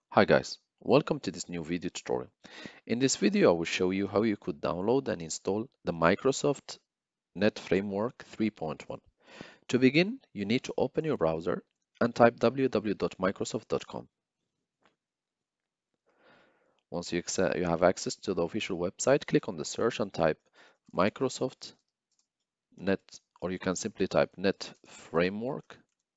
Hi guys, welcome to this new video tutorial. In this video, I will show you how you could download and install the Microsoft Net Framework 3.1. To begin, you need to open your browser and type www.microsoft.com. Once you have access to the official website, click on the search and type Microsoft Net, or you can simply type Net Framework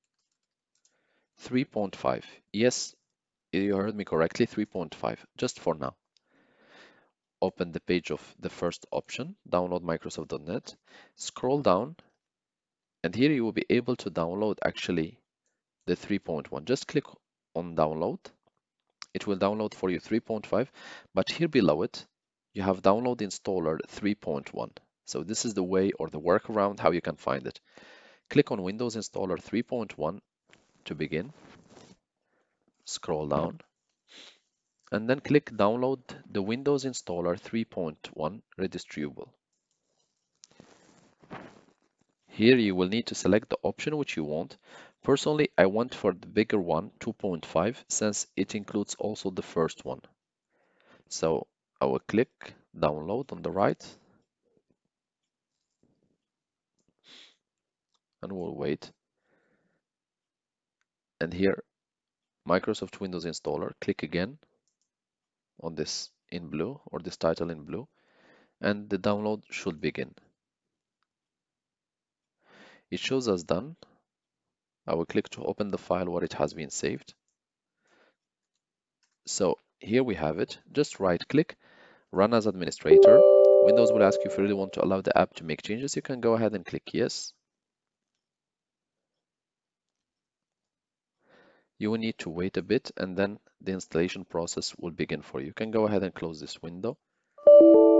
3.5. Yes, you heard me correctly, 3.5, just for now. Open the page of the first option, download Microsoft.NET, scroll down, and here you will be able to download actually the 3.1. Just click on download. It will download for you 3.5, but here below it, you have download installer 3.1. So this is the way or the workaround how you can find it. Click on Windows Installer 3.1 to begin, scroll down, and then click download the Windows Installer 3.1 redistributable. Here you will need to select the option which you want. Personally, I went for the bigger one, 2.5, since it includes also the first one. So I will click download on the right and we'll wait. And here, Microsoft Windows Installer, click again on this in blue or this title in blue, and the download should begin. It shows as done. I will click to open the file where it has been saved. So here we have it. Just right click, run as administrator. Windows will ask you if you really want to allow the app to make changes. You can go ahead and click yes. You will need to wait a bit and then the installation process will begin for you. You can go ahead and close this window.